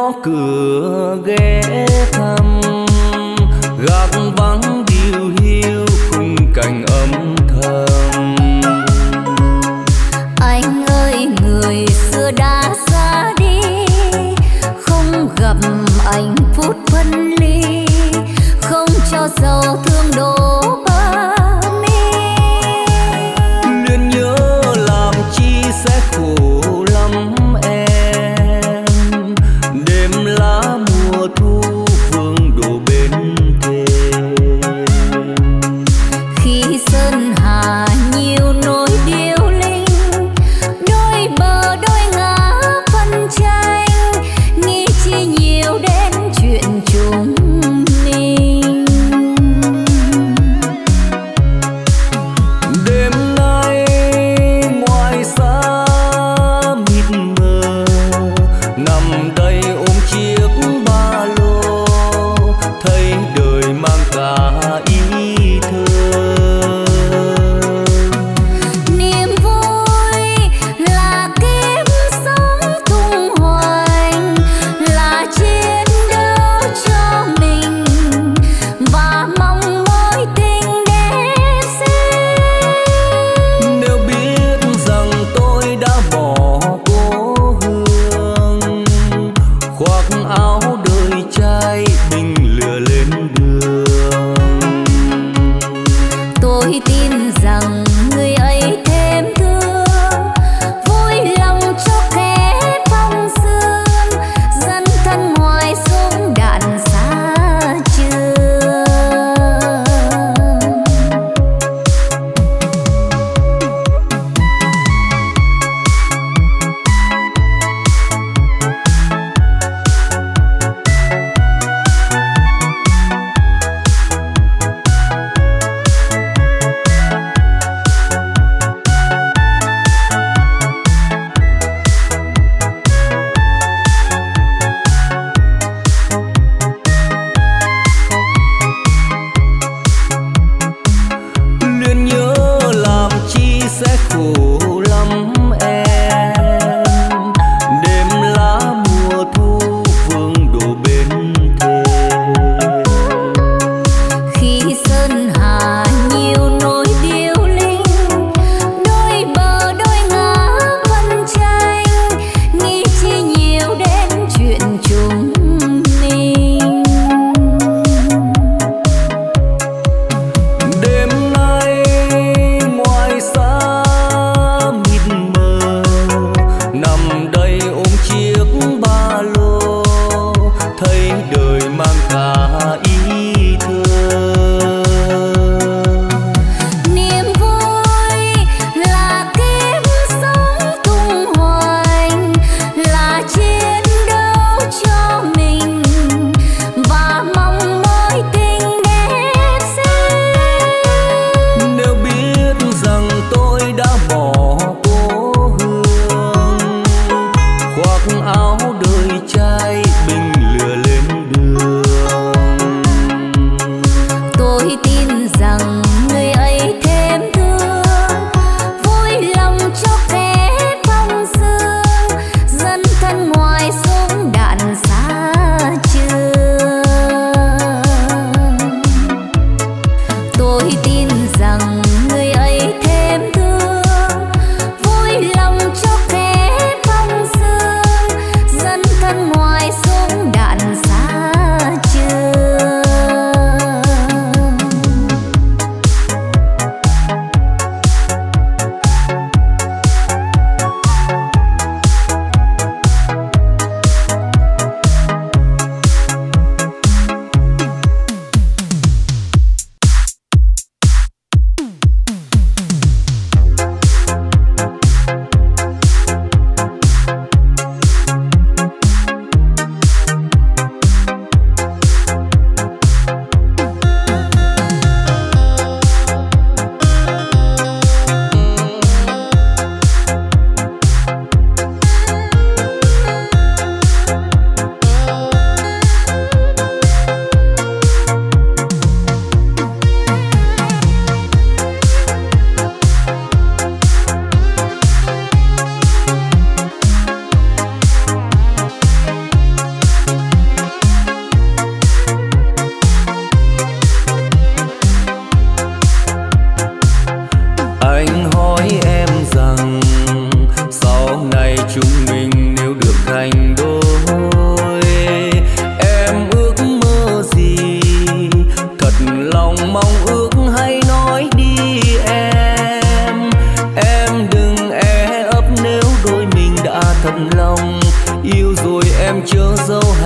gõ cửa ghé thăm, gác vắng điêu hiu khung cảnh âm thầm. Anh ơi người xưa đã ra đi, không gặp anh phút phân ly, không cho dấu thương đổ bờ mi. Luyến nhớ làm chi sẽ khổ lắm em, đêm lá mùa thu vương đổ bên thềm. Khi sơn hà nhiều nỗi điêu linh, đôi bờ đôi ngã phân tranh, nghĩ chi nhiều đến chuyện chúng mình. Đêm nay ngoài xa mịt mờ, nằm đây ôm chiếc ba lô, thấy đời mang cả ý thơ. Niềm vui là kiếp sống tung hoành, là chiến đấu cho mình và mong mối tình đẹp xinh. Nếu biết rằng tôi đã bỏ cố hương, khoác áo đời trai bình lừa lên đường. Tôi tin rằng người ấy thêm thương, vui lòng cho kẻ phong sương, dân thân ngoài súng đạn xa trường.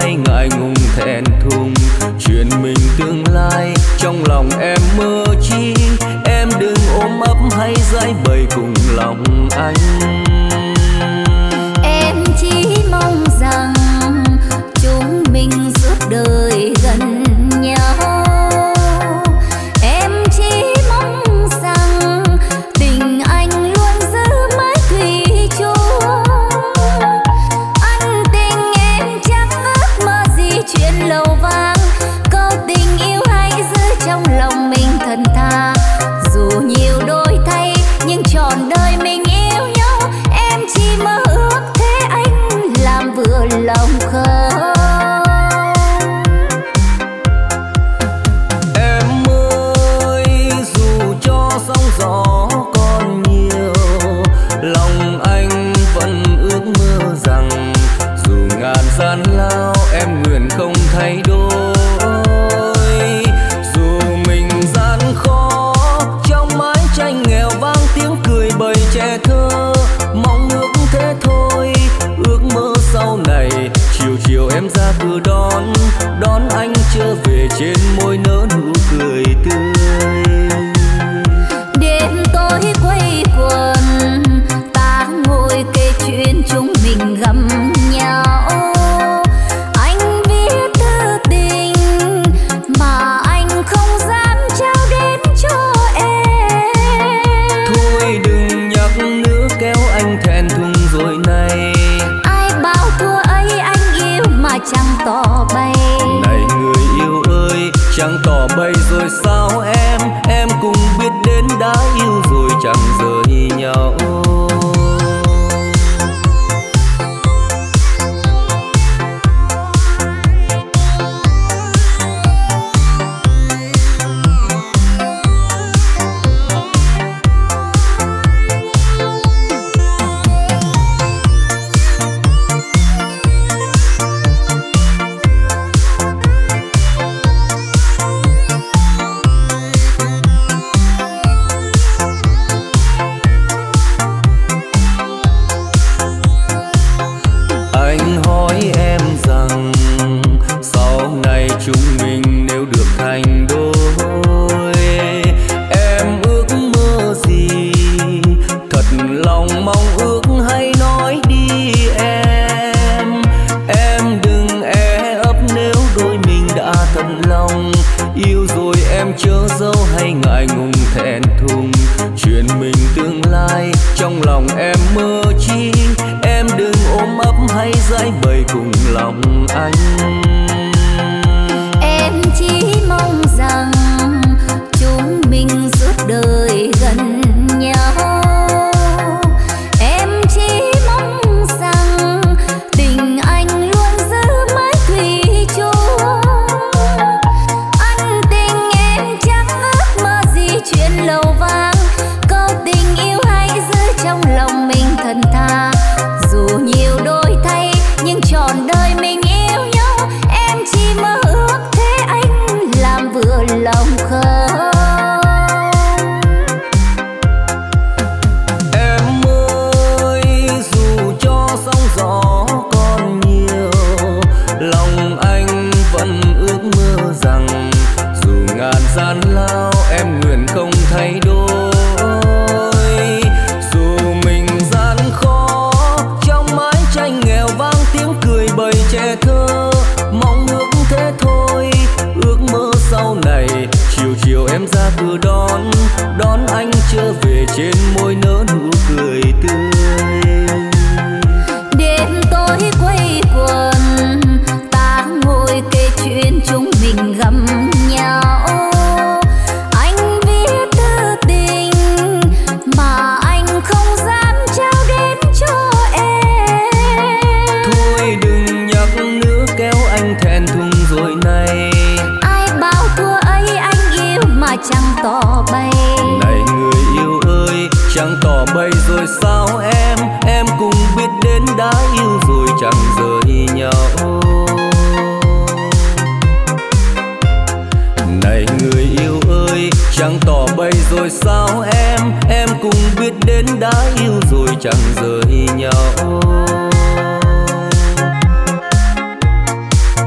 hay ngại ngùng thẹn thùng. Chuyện mình tương lai trong lòng em mơ chi, em đừng ôm ấp hay giải bày cùng lòng anh. Em chỉ mong rằng chúng mình suốt đời gần nhau. Em chỉ mong rằng tình anh luôn giữ mãi thủy chung. Ân tình em chẳng ước mơ gì chuyện lầu vang, câu tình yêu hãy giữ trong lòng mình thật thà. Dù nhiều đổi thay nhưng trọn đời mình yêu nhau, em chỉ mơ ước thế anh làm vừa lòng không. Em ơi dù cho sóng gió còn nhiều, lòng anh vẫn ước mơ rằng dù ngàn gian lao em nguyện không thay đổi. Dù mình gian khó trong mái tranh nghèo vang tiếng cười bầy trẻ thơ, mong ước thế thôi. Ước mơ sau này chiều chiều em ra cửa đón anh trở về, trên môi nở nụ cười tươi. Đêm tối quây quần ta ngồi kể chuyện chúng mình gặp nhau. Anh viết thư tình mà anh không dám trao đến cho em. Thôi đừng nhắc nữa kéo anh thẹn thùng rồi này. Ai bảo thua ấy anh yêu mà chẳng tỏ bày. Này người yêu ơi chẳng tỏ bày rồi sao em cũng biết đến đã yêu rồi chẳng rời nhau. Anh hỏi em rằng sau này chúng mình nếu được thành đôi, em ước mơ gì? Thật lòng mong ước hãy nói đi em. Em đừng e ấp nếu đôi mình đã thật lòng. Yêu rồi em chớ giấu hay ngại ngùng thẹn thùng. Chuyện mình tương lai trong lòng em mơ chi, em đừng ôm ấp hay giải bày cùng lòng anh. Em chỉ mong rằng chúng mình suốt đời gần nhau. Em chỉ mong rằng tình anh luôn giữ mãi thủy chung. Ân tình em chẳng ước mơ gì chuyện lầu vang, câu tình yêu hãy giữ trong lòng mình thật thà. Dù nhiều đổi thay nhưng trọn đời mình yêu nhau, em chỉ mơ ước thế anh làm vừa lòng không. Em ơi dù cho sóng gió còn nhiều, lòng anh vẫn ước mơ rằng dù ngàn gian lao em nguyện không thay đổi. Dù mình gian khó trong mái tranh nghèo vang tiếng cười bầy trẻ thơ, mong ước thế thôi. Ước mơ sau này chiều chiều em ra cửa đón anh trở về, trên môi nở nụ cười tươi. Đêm tối quây quần ta ngồi kể chuyện chúng mình gặp nhau. Anh viết thư tình mà anh không dám trao đến cho em. Thôi đừng nhắc nữa kéo anh thẹn thùng rồi này. Ai bảo thua ấy anh yêu mà chẳng tỏ bày. Này người yêu ơi chẳng tỏ bày rồi sao em cũng biết đến đã yêu rồi chẳng rời nhau. Này người yêu ơi chẳng tỏ bày rồi sao em cũng biết đến đã yêu rồi chẳng rời nhau.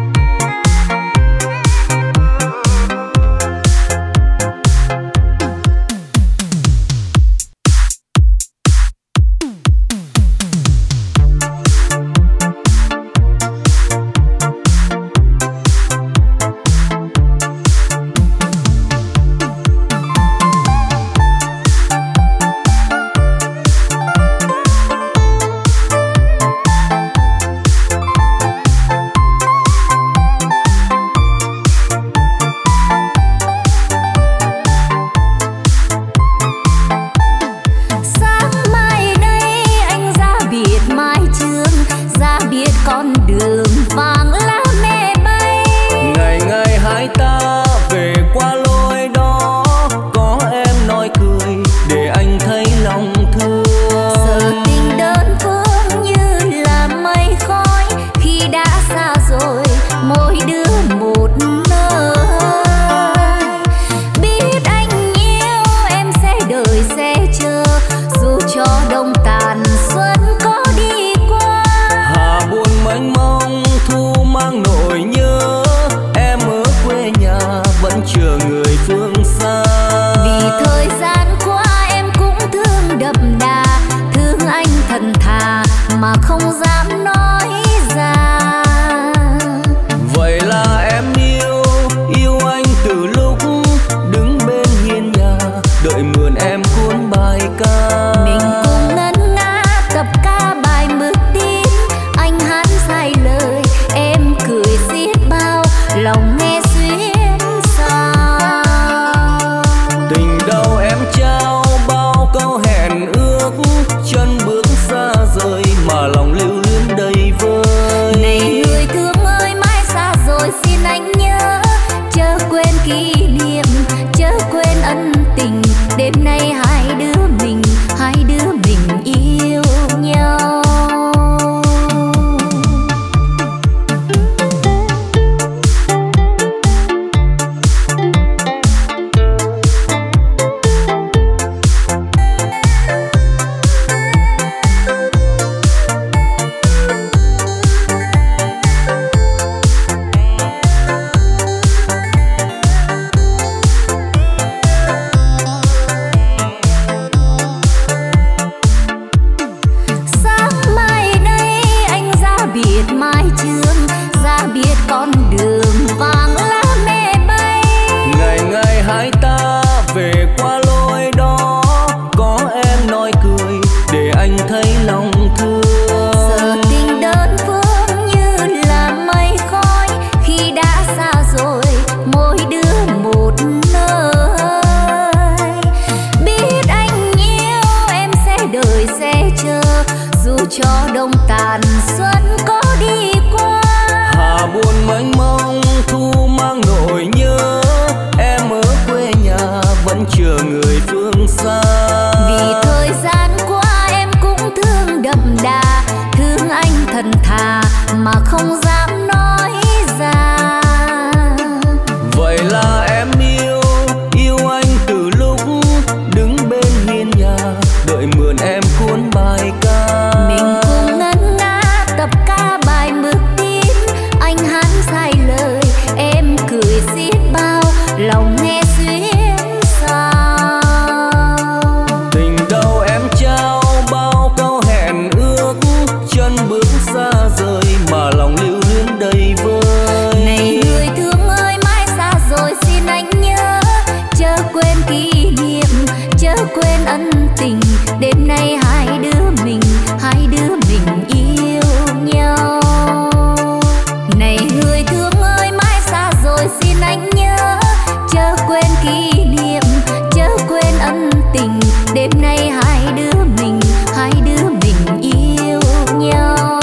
lòng nghe xuyên sao. Tình đâu em trao bao câu hẹn ước, chân bước xa rời mà lòng lưu luyến đầy vơi. Này người thương ơi mãi xa rồi xin anh nhớ, chớ quên kỷ niệm, chớ quên ân tình. Đêm nay hai đứa mình yêu nhau. Cho đông tàn xuân có đi qua, hà buồn mênh mông thu mang nỗi nhớ. Em ở quê nhà vẫn chờ người phương xa. Vì thời gian qua em cũng thương đậm đà, thương anh thật thà mà không dám nói ra. Vậy là em yêu anh từ lúc đứng bên hiên nhà, đợi mượn em cuốn bài ca. Mình cùng ngân nga tập ca bài mực tin, anh hát sai lời em cười xiết bao, lòng nghe xuyên sao. Tình đâu em trao bao câu hẹn ước, chân bước xa rời mà lòng lưu luyến đầy vơi. Này người thương ơi mãi xa rồi xin anh nhớ, chớ quên kỷ niệm, chớ quên ân tình. Đêm nay hai đứa mình yêu nhau. Này người thương ơi mãi xa rồi xin anh nhớ, chớ quên kỷ niệm, chớ quên ân tình. Đêm nay hai đứa mình yêu nhau.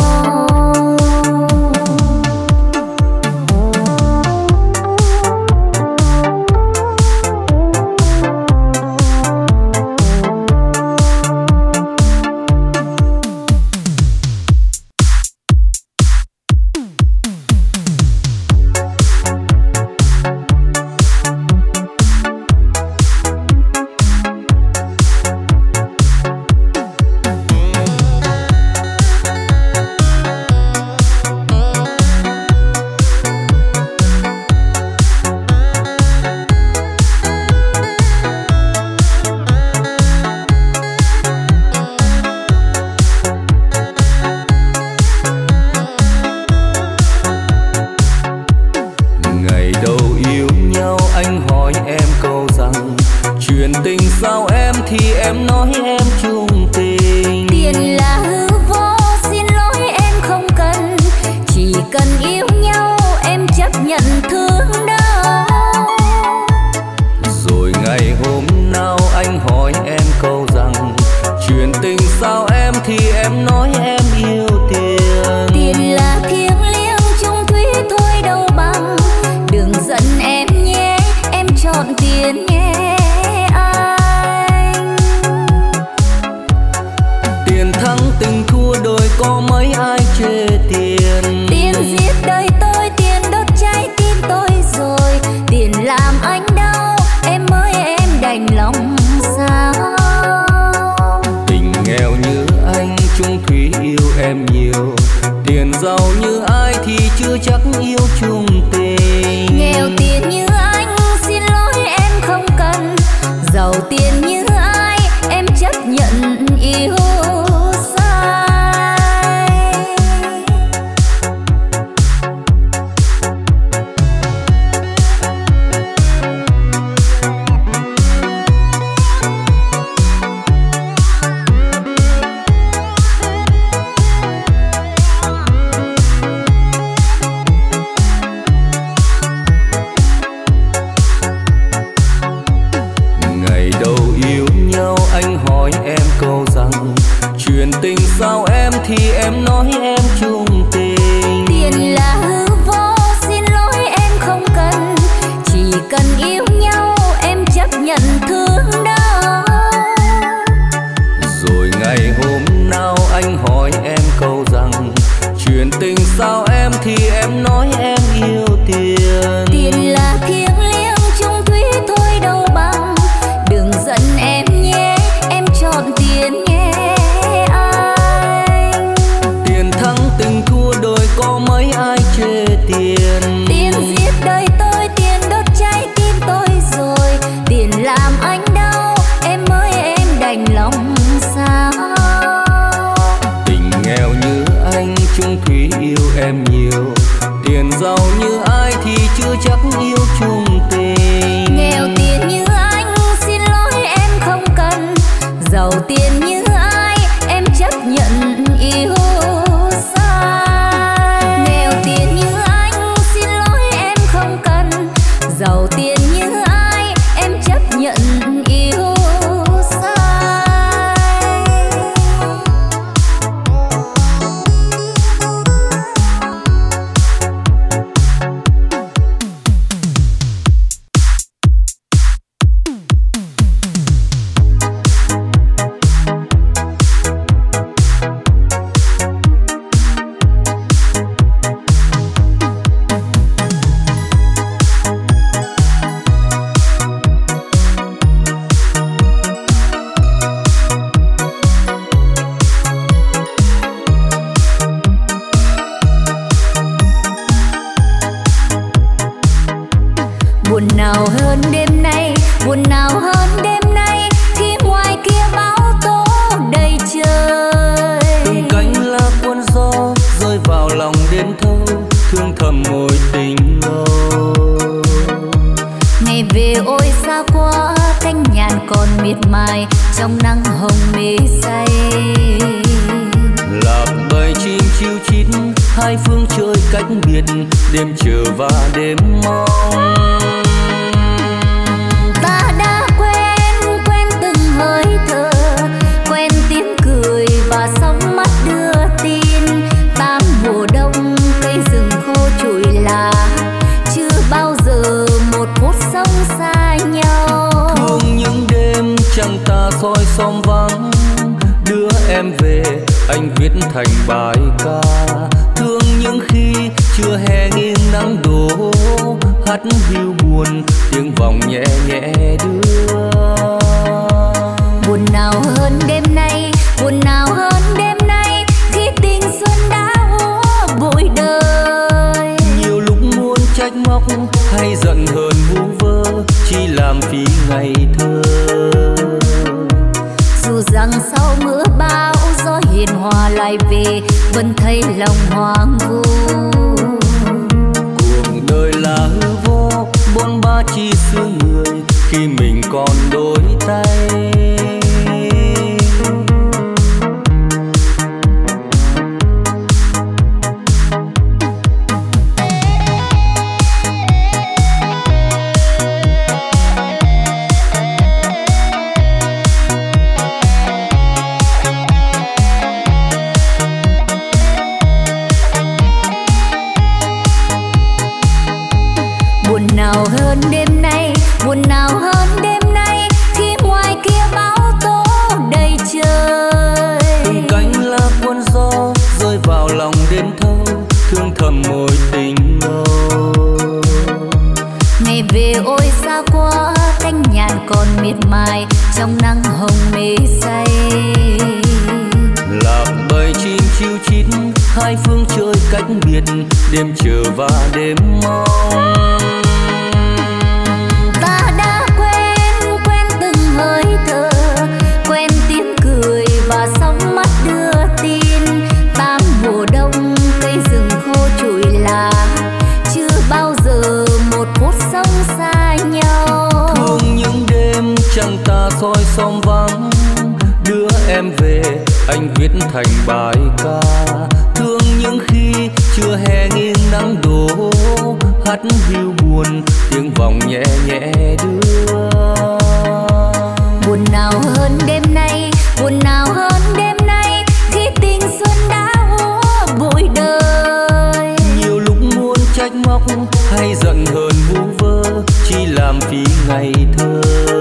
nói em yêu tiền. Tiền là thiêng liêng chung thủy thôi đâu bằng. Đừng giận em nhé, em chọn tiền nhé anh. Tiền thắng tình thua đôi có mấy ai chê tiền. Tiền giết đời tôi, tiền đốt cháy tim tôi rồi. Tiền làm anh đau, em ơi em đành lòng sao. Tình nghèo như anh chung thủy yêu em nhiều. Tiền giàu như ai thì chưa chắc yêu chung tình. Nghèo tiền như anh xin lỗi em không cần. Giàu tiền như ai em chấp nhận yêu sai. Nghèo tiền như anh xin lỗi em không cần. Giàu tiền như ai em chấp nhận yêu sai. Buồn nào hơn đêm nay, buồn nào hơn đêm nay, khi ngoài kia bão tố đầy trời. Từng cánh lá cuốn gió rơi vào lòng đêm thâu, thương thầm mối tình ngô. Ngày về ôi xa quá, cánh nhàn còn miệt mài trong nắng hồng mê say. Lạc bầy chim chiu chít hai phương trời cách biệt, đêm chờ và đêm mong. Ta đã quen từng hơi thở, quen tiếng cười và sóng mắt đưa tin. Tám mùa đông cây rừng khô trụi lá, chưa bao giờ một phút sống xa nhau. Thương những đêm trăng ta soi xóm vắng, đưa em về anh viết thành bài ca. Thương những khi chưa hè nghiêng nắng đổ, hắt hiu buồn tiếng vòng nhẹ nhẹ đưa. Buồn nào hơn đêm nay, buồn nào hơn đêm nay, khi tình xuân đã úa bụi đời. Nhiều lúc muốn trách móc hay giận hờn vu vơ, chỉ làm phí ngày thơ. Dù rằng sau mưa bão gió hiền hòa lại về, vẫn thấy lòng hoang vu. Cuộc đời là hư vô, bôn ba chỉ xưa người khi mình còn đôi tay. Buồn nào hơn đêm nay, buồn nào hơn đêm nay, khi ngoài kia bão tố đầy trời. Từng cánh lá cuốn gió rơi vào lòng đêm thâu, thương thầm mối tình ngô. Ngày về ôi xa quá, cánh nhàn còn miệt mài trong nắng hồng mê say. Lạc bầy chim chiu chít hai phương trời cách biệt, đêm chờ và đêm mong. Ta đã quen từng hơi thở, quen tiếng cười và sóng mắt đưa tin. Tám mùa đông cây rừng khô trụi lá, chưa bao giờ một phút sống xa nhau. Thương những đêm trăng ta soi xóm vắng, đưa em về anh viết thành bài ca. Thương những khi chưa hè nghiêng nắng đổ, hắt hiu buồn tiếng vòng nhẹ nhẹ đưa. Buồn nào hơn đêm nay, buồn nào hơn đêm nay, khi tình xuân đã úa bụi đời. Nhiều lúc muốn trách móc hay giận hờn vu vơ, chỉ làm phí ngày thơ.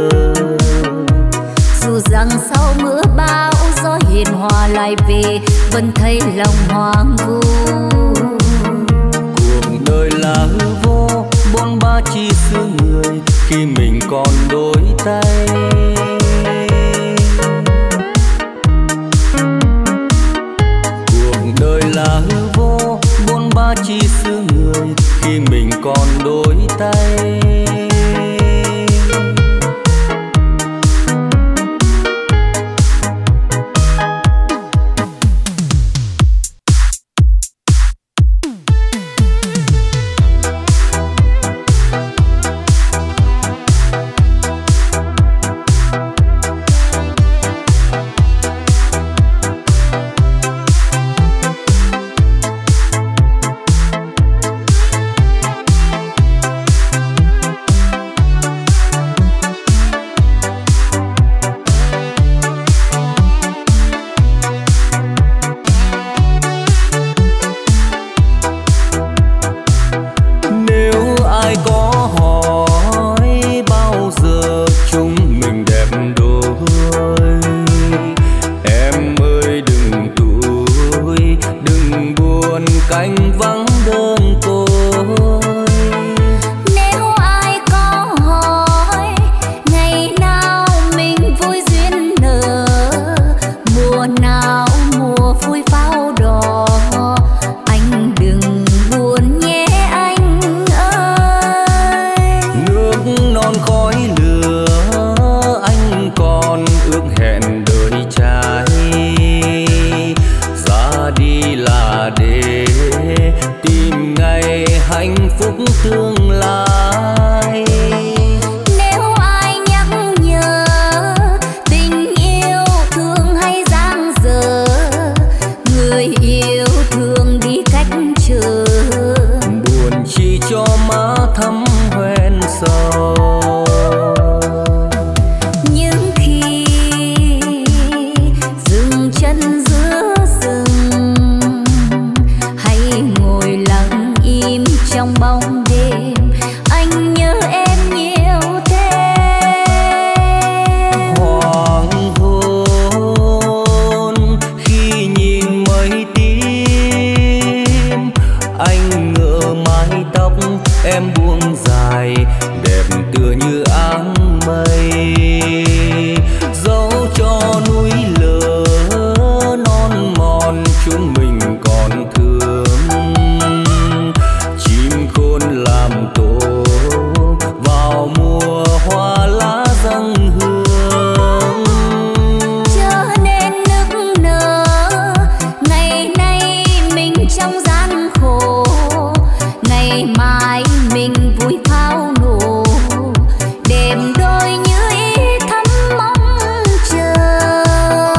Dù rằng sau mưa bão gió hiền hòa lại về, vẫn thấy lòng hoang vu. Cuộc còn đôi tay. đôi như ý thắm mong chờ.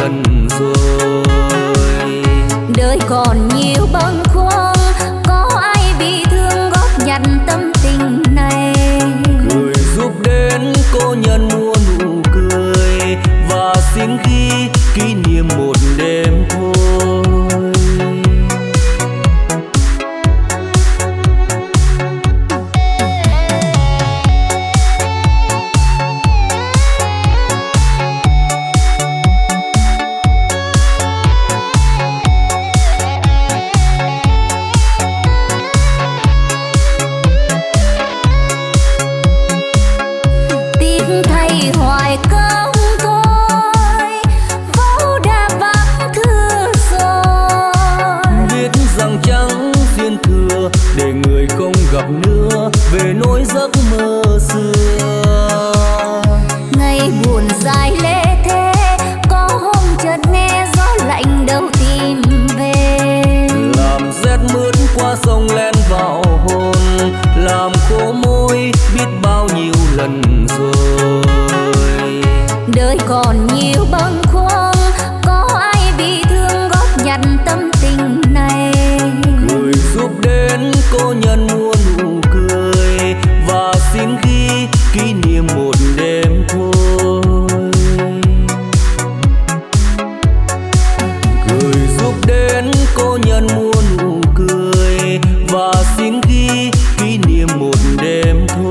lần rồi. Đời còn nhiều bâng khuâng, có ai bị thương góp nhặt tâm tình này. Người giúp đến cô nhân mua nụ cười và xin ghi kỷ niệm một đêm thôi. Để người không gặp nữa về nỗi giấc mơ xưa. Ngày buồn dài lê thế, có hôm chợt nghe gió lạnh đâu tìm về. Làm rét mướt qua sông len vào hồn, làm khô môi biết bao nhiêu lần rồi. Đời còn nhiều bâng khuâng, có ai bị thương góp nhặt tâm tình này. Người giúp đến cô nhân mua nụ cười và xin ghi kỷ niệm một đêm thôi. Người giúp đến cô nhân mua nụ cười và xin ghi kỷ niệm một đêm thôi.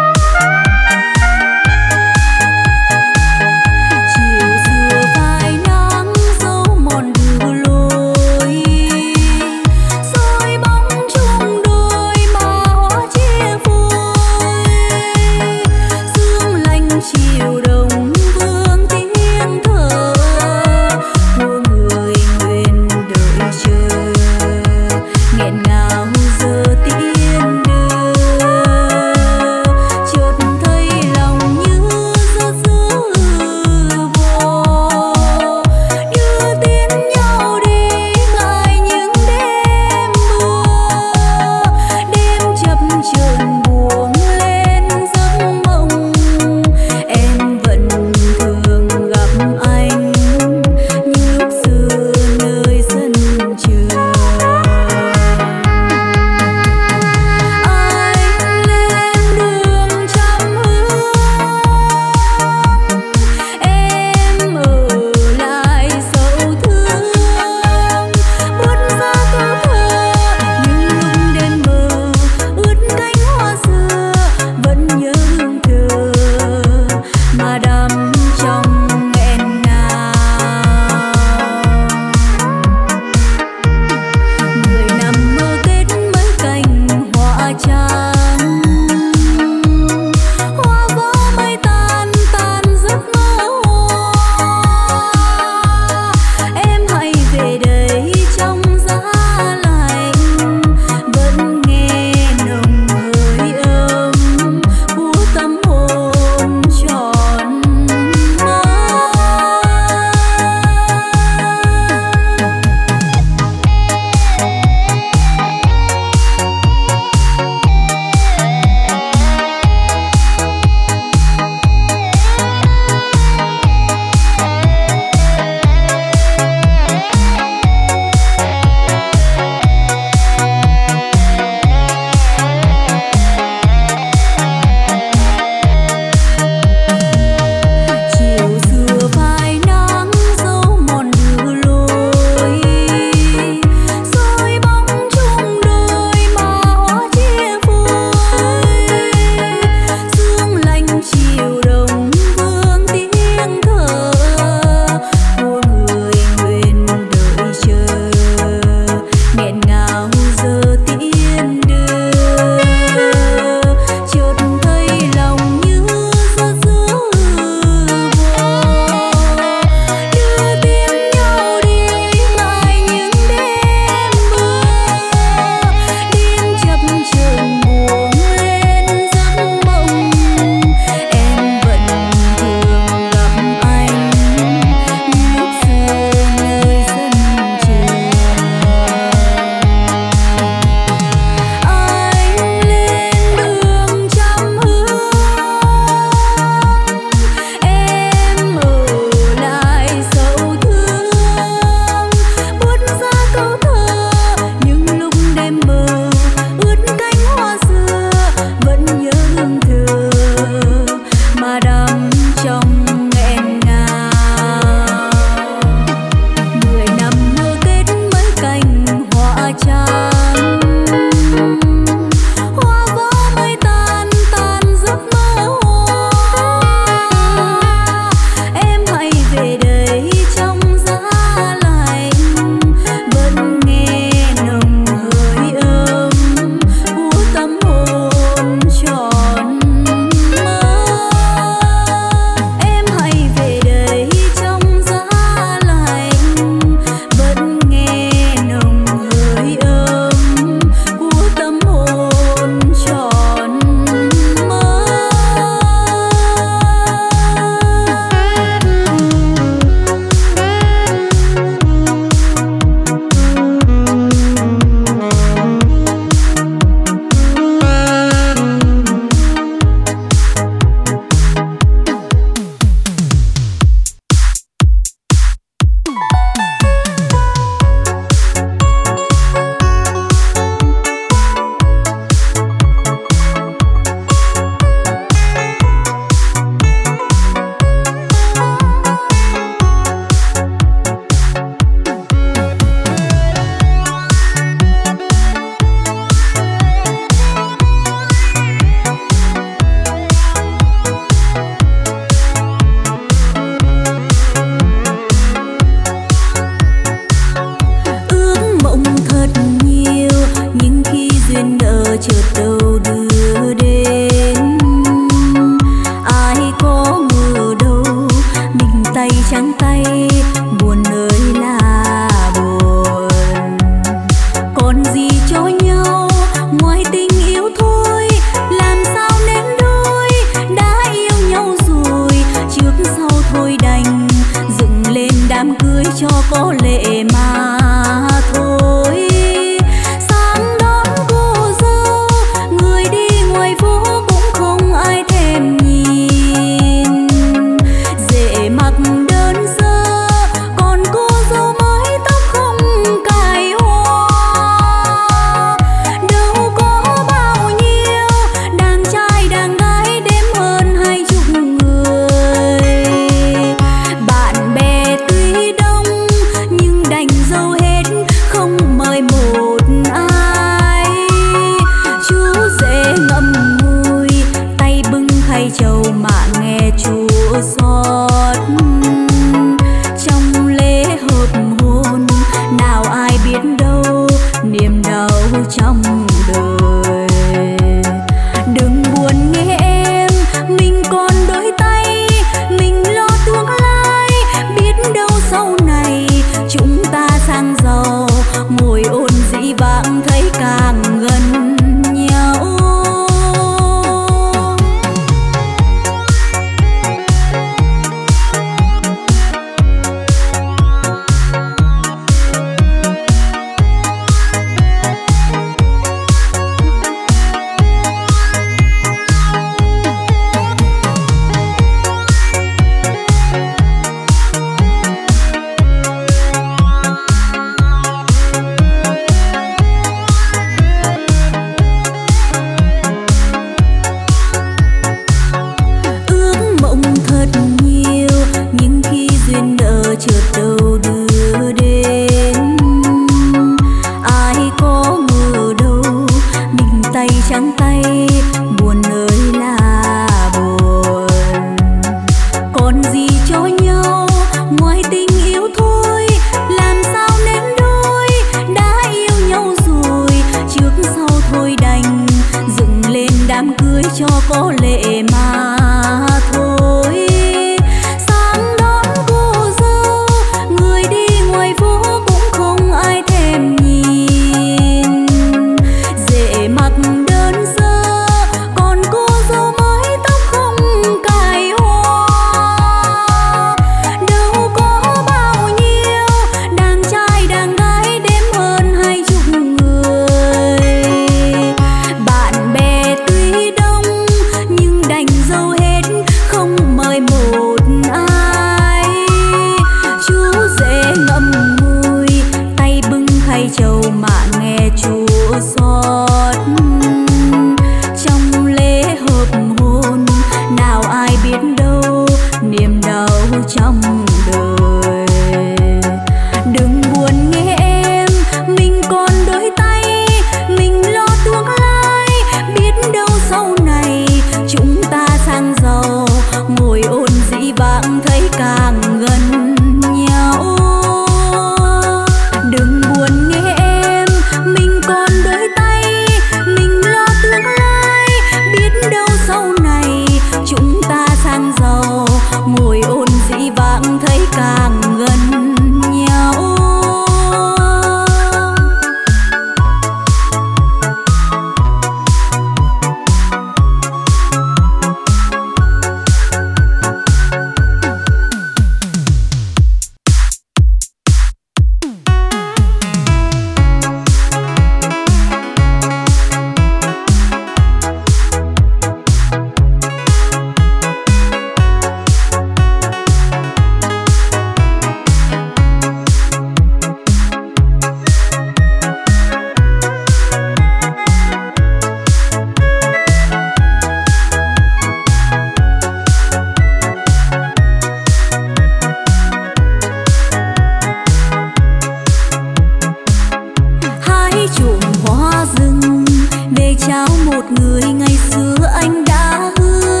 trao một người ngày xưa anh đã hứa.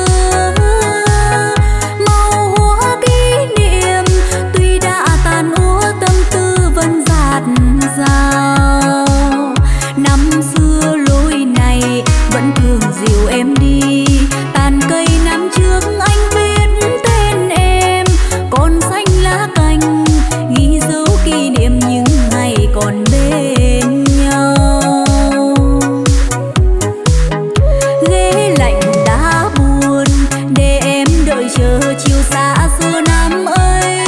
Màu hoa kỷ niệm tuy đã tàn úa, tâm tư vẫn dạt dào. Năm xưa lối này vẫn thường dìu em đi, tàn cây năm trước anh viết tên em, còn xanh lá cành ghi dấu kỷ niệm những ngày còn bên nhau. Ghế lạnh đã buồn để em đợi chờ chiều xa xưa năm ấy,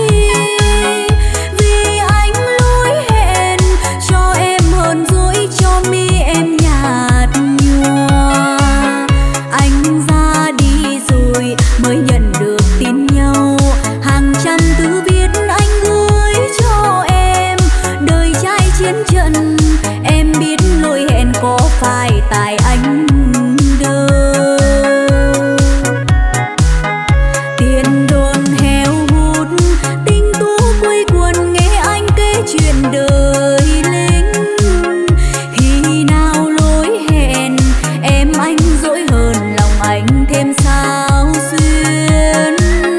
vì anh lối hẹn cho em hờn dỗi, cho mi em nhạt nhòa. Anh ra đi rồi mới nhận được tin nhau, hàng trăm thư viết anh gửi cho em. Đời trai chiến trận em biết lỗi hẹn có phải tại anh đâu. Tiền đồn heo hút tinh tú quây quần, nghe anh kể chuyện đời lính. Khi nào lối hẹn em anh dỗi hơn, lòng anh thêm sao xuyên.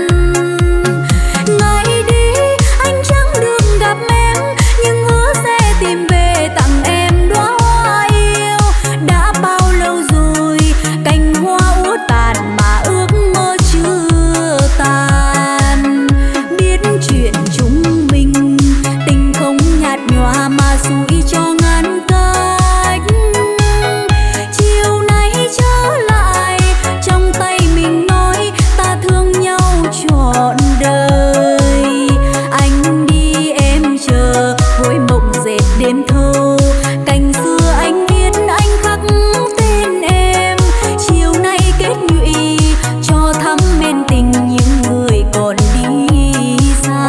Ngày đi anh chẳng được gặp em, nhưng hứa sẽ tìm về tặng em đóa hoa yêu. Đã bao lâu rồi cành hoa úa tàn mà ước mơ chưa tàn. Biết chuyện chúng mình tình không nhạt nhòa mà xui cho ngăn cách. Chiều nay trở lại trong tay mình nói ta thương nhau trọn đời. Anh đi em chờ hồi mộng dệt đêm thâu, cành xưa anh viết anh khắc tên em. Chiều nay kết nhụy cho thắm men tình những người còn đi xa.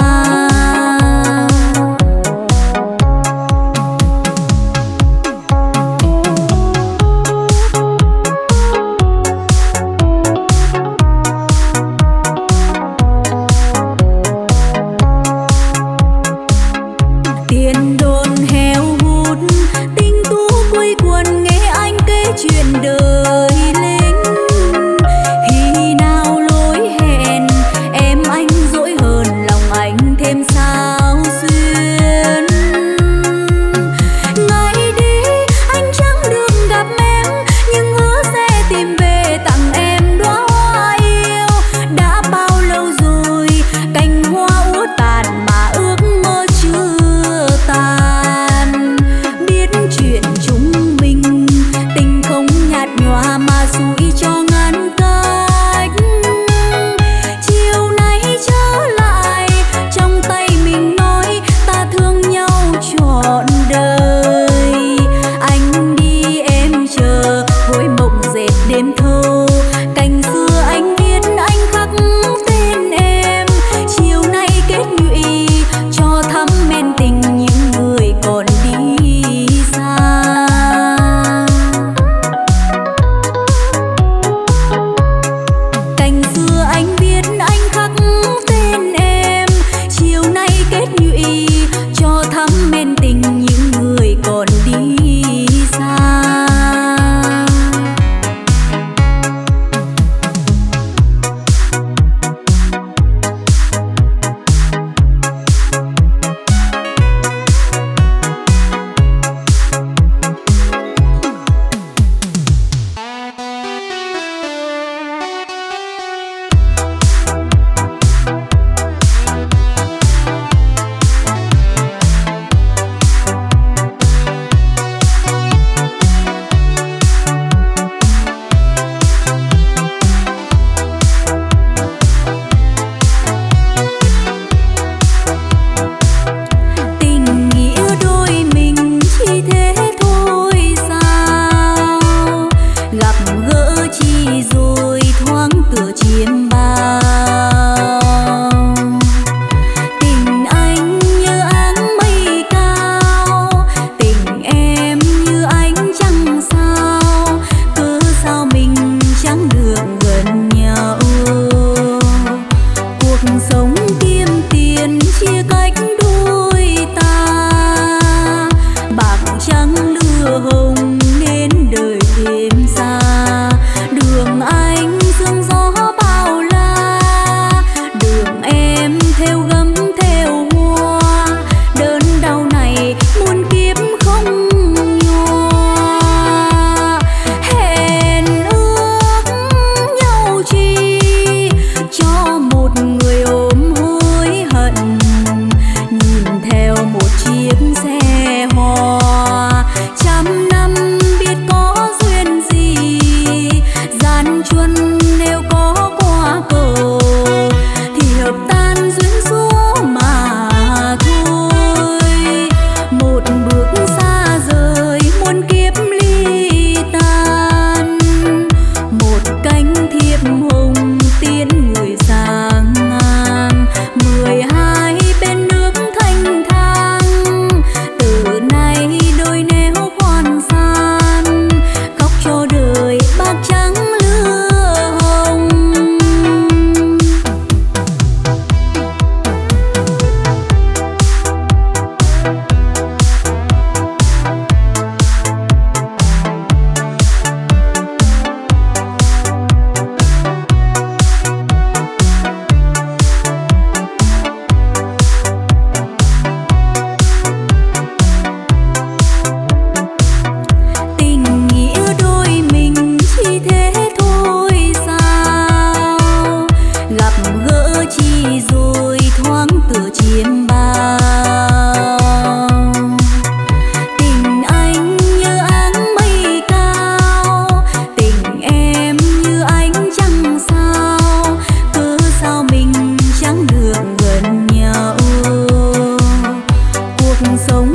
Tiền đồn heo hút tinh tú quây quần, nghe anh kể chuyện đời lính. Khi nào lối hẹn em anh dỗi hơn, lòng anh thêm sao xuyên. Ngày đi anh chẳng được gặp em, nhưng hứa sẽ tìm về tặng em đóa hoa yêu. Đã bao lâu rồi cành hoa úa tàn mà ước mơ chưa tàn.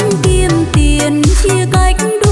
kiếm tiền chia cách